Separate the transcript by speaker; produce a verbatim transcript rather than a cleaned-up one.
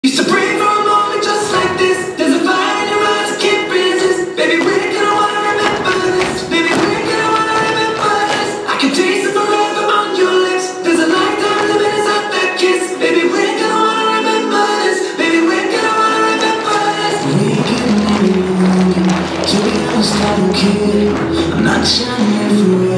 Speaker 1: Used to pray for a moment just like this. There's a fire in your eyes I can't resist. Baby, we're gonna wanna remember this. Baby, we're gonna wanna remember this. I can taste it forever on your lips. There's a lifetime limit inside that kiss. Baby, we're gonna wanna remember this. Baby, we're gonna wanna remember this. We're getting married, to be honest, I don't care. I'm not trying to